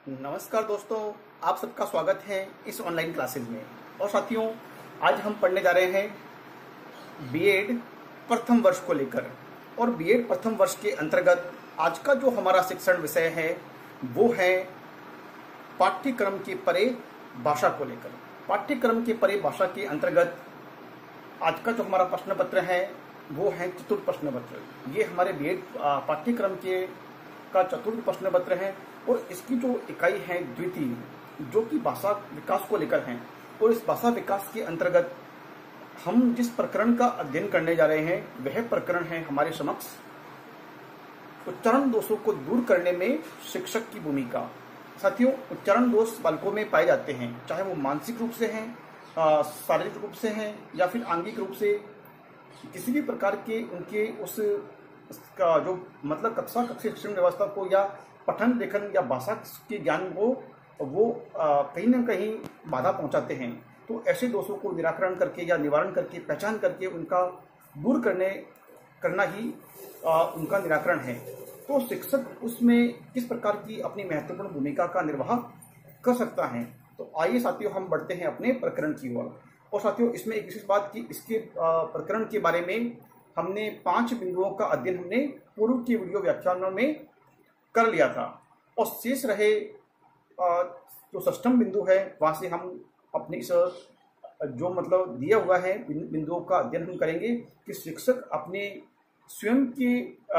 नमस्कार दोस्तों, आप सबका स्वागत है इस ऑनलाइन क्लासेज में। और साथियों, आज हम पढ़ने जा रहे हैं बीएड प्रथम वर्ष को लेकर। और बीएड प्रथम वर्ष के अंतर्गत आज का जो हमारा शिक्षण विषय है वो है पाठ्यक्रम के परे भाषा को लेकर। पाठ्यक्रम के परे भाषा के अंतर्गत आज का जो हमारा प्रश्न पत्र है वो है चतुर्थ प्रश्न पत्र। ये हमारे बीएड पाठ्यक्रम के का चतुर्थ प्रश्न पत्र है और इसकी जो इकाई है द्वितीय, जो कि भाषा विकास को लेकर है। और इस भाषा विकास के अंतर्गत हम जिस प्रकरण का अध्ययन करने जा रहे हैं वह प्रकरण है हमारे समक्ष उच्चारण दोषों को दूर करने में शिक्षक की भूमिका। साथियों, उच्चारण दोष बालकों में पाए जाते हैं, चाहे वो मानसिक रूप से हैं, शारीरिक रूप से हैं या फिर आंगिक रूप से। किसी भी प्रकार के उनके उसका जो मतलब कक्षाई शिक्षण व्यवस्था को या पठन लेखन या भाषा के ज्ञान को वो कहीं ना कहीं बाधा पहुंचाते हैं। तो ऐसे दोषों को निराकरण करके या निवारण करके पहचान करके उनका दूर करना ही उनका निराकरण है। तो शिक्षक उसमें किस प्रकार की अपनी महत्वपूर्ण भूमिका का निर्वाह कर सकता है। तो आइए साथियों, हम बढ़ते हैं अपने प्रकरण की ओर। और साथियों, इसमें एक विशेष बात की इसके प्रकरण के बारे में हमने 5 बिंदुओं का अध्ययन हमने पूर्व के वीडियो व्याख्यानों में कर लिया था। और शेष रहे जो षष्ठम बिंदु है वहां से हम अपने इस जो मतलब दिया हुआ है बिंदुओं का अध्ययन हम करेंगे कि शिक्षक अपने स्वयं की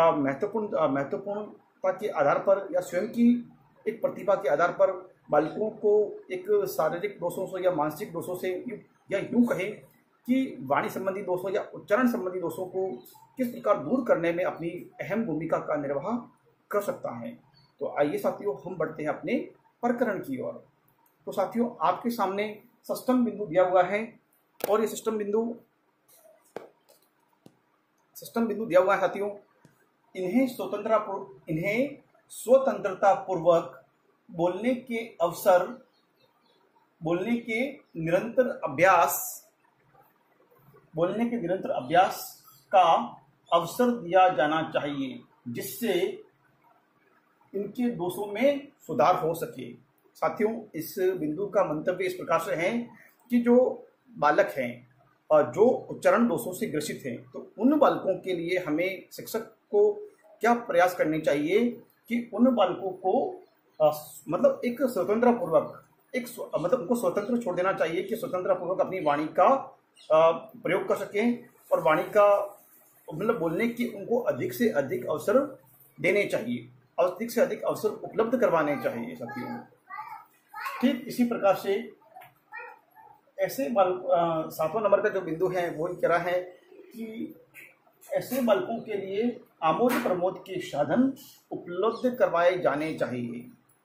महत्वपूर्णता के आधार पर या स्वयं की एक प्रतिभा के आधार पर बालकों को एक शारीरिक दोषों से या मानसिक दोषों से या यूं कहें कि वाणी संबंधी दोषों या उच्चारण संबंधी दोषों को किस प्रकार दूर करने में अपनी अहम भूमिका का निर्वाह कर सकता है। तो आइए साथियों, हम बढ़ते हैं अपने प्रकरण की ओर। तो साथियों, आपके सामने षष्ठम बिंदु दिया हुआ है और ये षष्ठम बिंदु दिया हुआ है साथियों। इन्हें स्वतंत्रता पूर्वक बोलने के निरंतर अभ्यास का अवसर दिया जाना चाहिए, जिससे इनके दोषों में सुधार हो सके। साथियों, इस बिंदु का मंतव्य इस प्रकार से है कि जो बालक हैं और जो उच्चारण दोषों से ग्रसित हैं, तो उन बालकों के लिए हमें शिक्षक को क्या प्रयास करने चाहिए कि उन बालकों को मतलब एक स्वतंत्रता पूर्वक मतलब उनको स्वतंत्र छोड़ देना चाहिए कि स्वतंत्रता पूर्वक अपनी वाणी का प्रयोग कर सकें और वाणी का मतलब बोलने की उनको अधिक से अधिक अवसर देने चाहिए, अधिक से अधिक अवसर उपलब्ध करवाने चाहिए साथियों। ठीक इसी प्रकार से ऐसे 7वां नंबर का जो बिंदु है वो कह रहा है कि ऐसे बालकों के लिए आमोद प्रमोद के साधन उपलब्ध करवाए जाने चाहिए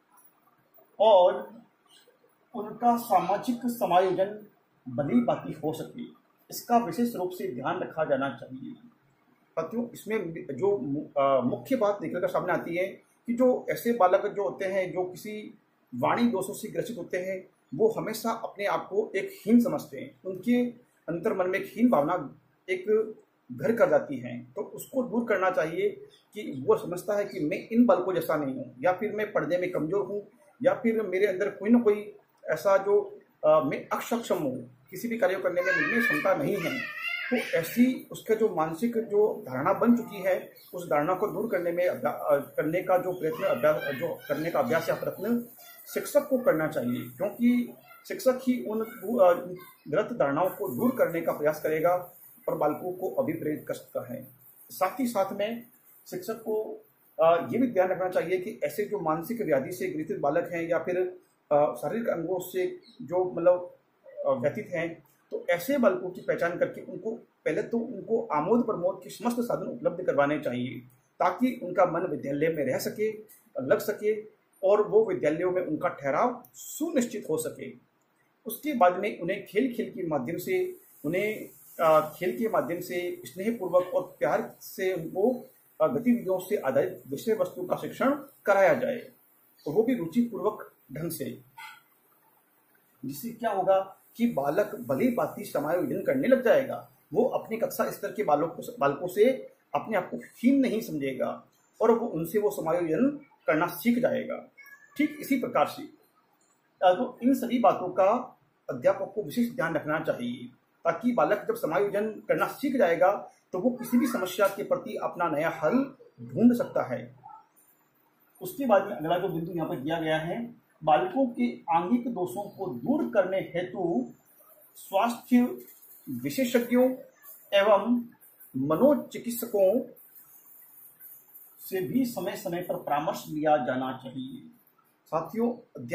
और उनका सामाजिक समायोजन भली भांति हो सके, इसका विशेष रूप से ध्यान रखा जाना चाहिए। साथियों, इसमें जो मुख्य बात निकल कर सामने आती है कि जो ऐसे बालक जो होते हैं जो किसी वाणी दोषों से ग्रसित होते हैं, वो हमेशा अपने आप को एक हीन समझते हैं। उनके अंतर मन में एक हीन भावना एक घर कर जाती है। तो उसको दूर करना चाहिए कि वो समझता है कि मैं इन बालकों जैसा नहीं हूँ, या फिर मैं पढ़ने में कमजोर हूँ, या फिर मेरे अंदर कोई ना कोई ऐसा जो मैं अक्षम हूँ, किसी भी कार्य करने में मुझमें क्षमता नहीं है। तो ऐसी उसका जो मानसिक जो धारणा बन चुकी है, उस धारणा को दूर करने का जो करने का अभ्यास या प्रयत्न शिक्षक को करना चाहिए, क्योंकि शिक्षक ही उन गलत धारणाओं को दूर करने का प्रयास करेगा और बालकों को अभिप्रेरित कर सकता है। साथ ही साथ में शिक्षक को ये भी ध्यान रखना चाहिए कि ऐसे जो मानसिक व्याधि से ग्रसित बालक हैं या फिर शारीरिक अंगों से जो मतलब व्यथित हैं, तो ऐसे बालकों की पहचान करके उनको आमोद प्रमोद के समस्त साधन उपलब्ध करवाने चाहिए, ताकि उनका मन विद्यालय में रह सके, लग सके और वो विद्यालयों में उनका ठहराव सुनिश्चित हो सके। उसके बाद में उन्हें खेल के माध्यम से स्नेहपूर्वक और प्यार से उनको गतिविधियों से आधारित विषय वस्तु का शिक्षण कराया जाए, तो वो भी रुचिपूर्वक ढंग से, जिससे क्या होगा कि बालक भली भांति समायोजन करने लग जाएगा। वो अपनी कक्षा स्तर के बालकों से अपने आप को हीन नहीं समझेगा और वो उनसे वो समायोजन करना सीख जाएगा। ठीक इसी प्रकार से तो इन सभी बातों का अध्यापक को विशेष ध्यान रखना चाहिए, ताकि बालक जब समायोजन करना सीख जाएगा तो वो किसी भी समस्या के प्रति अपना नया हल ढूंढ सकता है। उसके बाद में अगला जो बिंदु यहाँ पर दिया गया है, बालकों के आंगिक दोषों को दूर करने हेतु स्वास्थ्य विशेषज्ञों एवं मनोचिकित्सकों से भी समय समय पर परामर्श लिया जाना चाहिए। साथियों,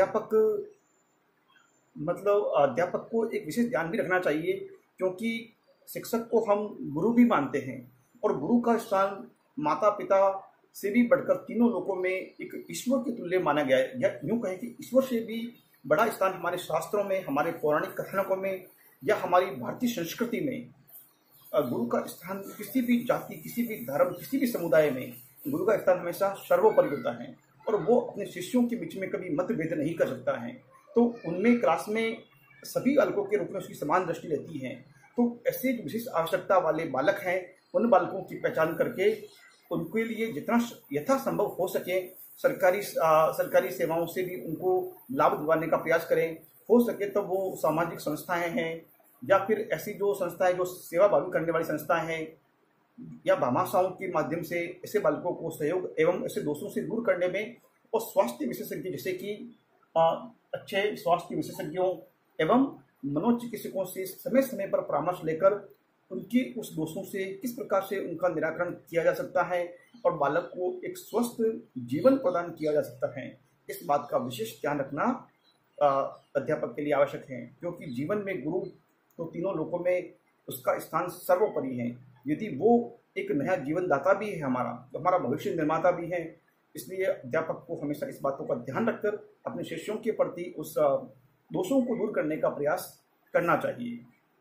अध्यापक को एक विशेष ध्यान भी रखना चाहिए, क्योंकि शिक्षक को हम गुरु भी मानते हैं और गुरु का स्थान माता पिता से भी बढ़कर तीनों लोकों में एक ईश्वर के तुल्य माना गया है। या यूँ कहें कि ईश्वर से भी बड़ा स्थान हमारे शास्त्रों में, हमारे पौराणिक कथनों में या हमारी भारतीय संस्कृति में गुरु का स्थान किसी भी जाति, किसी भी धर्म, किसी भी समुदाय में गुरु का स्थान हमेशा सर्वोपरि होता है और वो अपने शिष्यों के बीच में कभी मतभेद नहीं कर सकता है। तो उनमें क्लास में सभी बालकों के रूप में उसकी समान दृष्टि रहती है। तो ऐसे जो विशेष आवश्यकता वाले बालक हैं, उन बालकों की पहचान करके उनके लिए जितना यथासंभव हो सके सरकारी सेवाओं से भी उनको लाभ दिलाने का प्रयास करें। हो सके तो वो सामाजिक संस्थाएं हैं या फिर ऐसी जो संस्थाएं जो सेवा भावी करने वाली संस्थाएं हैं या भामाशाओं के माध्यम से ऐसे बालकों को सहयोग एवं ऐसे दोषों से दूर करने में, और स्वास्थ्य विशेषज्ञ जैसे कि अच्छे स्वास्थ्य विशेषज्ञों एवं मनोचिकित्सकों से समय समय पर परामर्श लेकर उनकी उस दोषों से किस प्रकार से उनका निराकरण किया जा सकता है और बालक को एक स्वस्थ जीवन प्रदान किया जा सकता है, इस बात का विशेष ध्यान रखना अध्यापक के लिए आवश्यक है। क्योंकि जीवन में गुरु तो तीनों लोकों में उसका स्थान सर्वोपरि है। यदि वो एक नया जीवन दाता भी है तो हमारा भविष्य निर्माता भी है। इसलिए अध्यापक को हमेशा इस बातों का ध्यान रखकर अपने शिष्यों के प्रति उस दोषों को दूर करने का प्रयास करना चाहिए।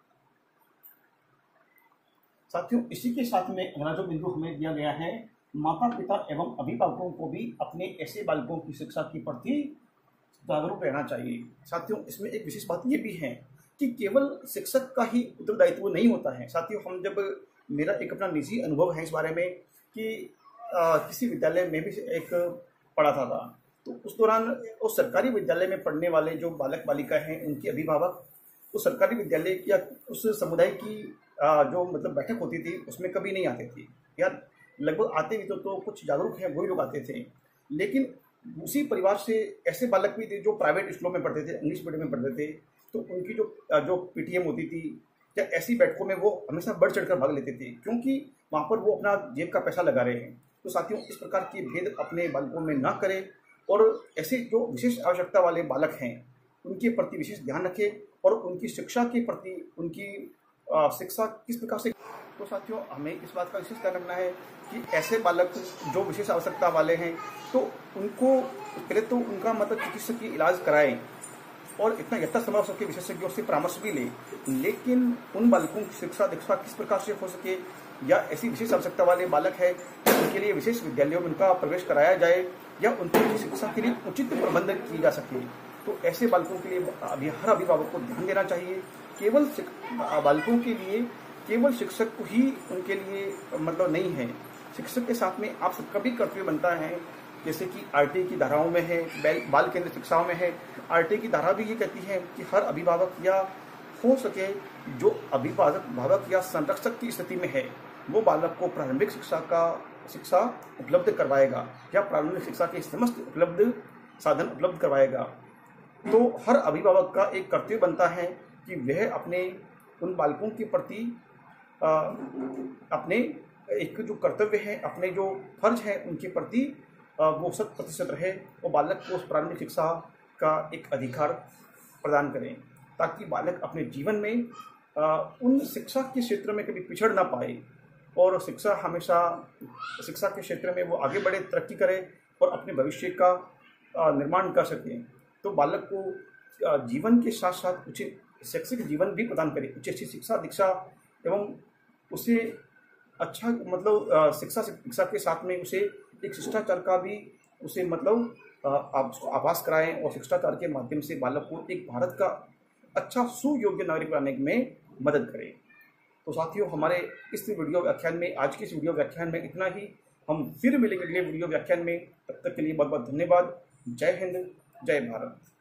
साथियों, इसी के साथ में अगला जो बिंदु हमें दिया गया है, माता पिता एवं अभिभावकों को भी अपने ऐसे बालकों की शिक्षा के प्रति जागरूक रहना चाहिए। साथियों, इसमें एक विशेष बात ये भी है कि केवल शिक्षक का ही उत्तरदायित्व नहीं होता है। साथियों, मेरा एक अपना निजी अनुभव है इस बारे में कि किसी विद्यालय में भी एक पढ़ाता था, तो उस दौरान उस सरकारी विद्यालय में पढ़ने वाले जो बालक बालिका हैं, उनके अभिभावक उस सरकारी विद्यालय या उस समुदाय की जो बैठक होती थी उसमें कभी नहीं आते थे, या लगभग आते भी तो कुछ जागरूक हैं वही लोग आते थे। लेकिन उसी परिवार से ऐसे बालक भी थे जो प्राइवेट स्कूलों में पढ़ते थे, इंग्लिश मीडियम में पढ़ते थे, तो उनकी जो पीटीएम होती थी या ऐसी बैठकों में वो हमेशा बढ़ चढ़कर भाग लेते थे, क्योंकि वहाँ पर वो अपना जेब का पैसा लगा रहे हैं। तो साथियों, इस प्रकार के भेद अपने बालकों में ना करें और ऐसे जो विशेष आवश्यकता वाले बालक हैं उनके प्रति विशेष ध्यान रखें और उनकी शिक्षा के प्रति उनकी शिक्षा किस प्रकार से। तो साथियों, हमें इस बात का विशेष ध्यान रखना है कि ऐसे बालक जो विशेष आवश्यकता वाले हैं तो उनको पहले तो उनका चिकित्सकीय इलाज कराएं और इतना यथासंभव सके विशेषज्ञों से परामर्श भी लें। लेकिन उन बालकों की शिक्षा दीक्षा किस प्रकार से हो सके या ऐसी विशेष आवश्यकता वाले बालक है उनके लिए विशेष विद्यालयों में उनका प्रवेश कराया जाए या उनकी शिक्षा के लिए उचित प्रबंधन की जा सके। तो ऐसे बालकों के लिए हर अभिभावक को ध्यान देना चाहिए। केवल बालकों के लिए केवल शिक्षक को ही उनके लिए नहीं है, शिक्षक के साथ में आप सबका भी कर्तव्य बनता है। जैसे कि आरटीई की धाराओं में है, बाल केंद्र शिक्षाओं में है, आरटीई की धारा भी ये कहती है कि हर अभिभावक या हो सके जो अभिभावक या संरक्षक की स्थिति में है वो बालक को प्रारंभिक शिक्षा उपलब्ध करवाएगा या प्रारंभिक शिक्षा के समस्त साधन उपलब्ध करवाएगा। तो हर अभिभावक का एक कर्तव्य बनता है कि वह अपने उन बालकों के प्रति अपने एक जो कर्तव्य है, अपने जो फर्ज है उनके प्रति वो 100% रहे और बालक को उस प्रारंभिक शिक्षा का एक अधिकार प्रदान करें, ताकि बालक अपने जीवन में उन शिक्षा के क्षेत्र में कभी पिछड़ ना पाए और शिक्षा के क्षेत्र में वो आगे बढ़े, तरक्की करे और अपने भविष्य का निर्माण कर सकें। तो बालक को जीवन के साथ साथ उचित शैक्षिक जीवन भी प्रदान करें, उचित शिक्षा दीक्षा एवं उसे अच्छा शिक्षा के साथ में उसे एक शिष्टाचार का भी उसे आभास कराएं और शिष्टाचार के माध्यम से बालक को एक भारत का अच्छा सुयोग्य नागरिक बनाने में मदद करें। तो साथियों, हमारे इस वीडियो व्याख्यान में आज के इस वीडियो व्याख्यान में इतना ही। हम फिर मिलेंगे अगले वीडियो व्याख्यान में, तब तक के लिए बहुत बहुत धन्यवाद। जय हिंद, जय भारत।